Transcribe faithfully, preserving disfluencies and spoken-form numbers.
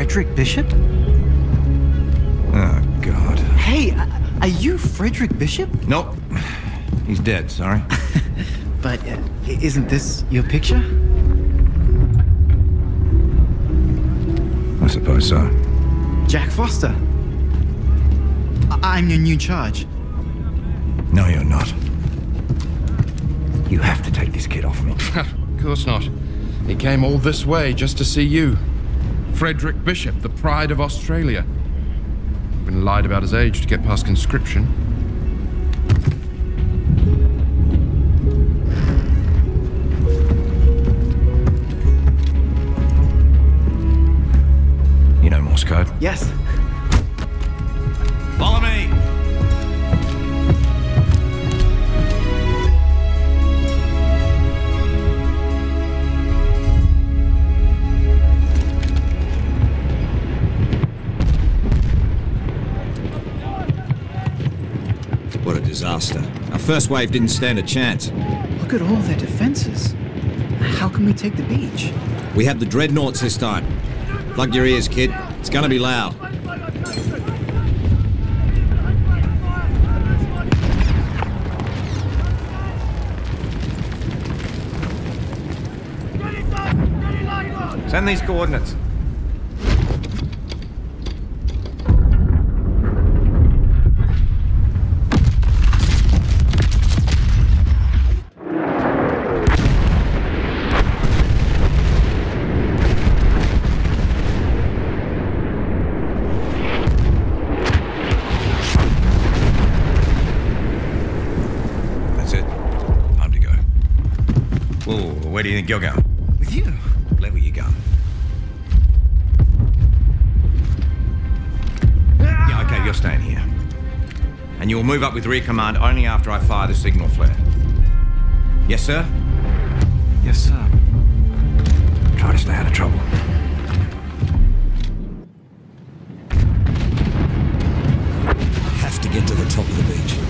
Frederick Bishop? Oh, God. Hey, are you Frederick Bishop? Nope. He's dead, sorry. But uh, isn't this your picture? I suppose so. Jack Foster. I- I'm your new charge. No, you're not. You have to take this kid off me. Of course not. He came all this way just to see you. Frederick Bishop, the pride of Australia. Been lied about his age to get past conscription. You know Morse code? Yes. Follow me! What a disaster. Our first wave didn't stand a chance. Look at all their defenses. How can we take the beach? We have the dreadnoughts this time. Plug your ears, kid. It's gonna be loud. Send these coordinates. That's it. Time to go. Whoa, where do you think you're going? With you? Level your gun. Yeah, okay, you're staying here. And you'll move up with rear command only after I fire the signal flare. Yes, sir? Yes, sir. Try to stay out of trouble. Have to get to the top of the beach.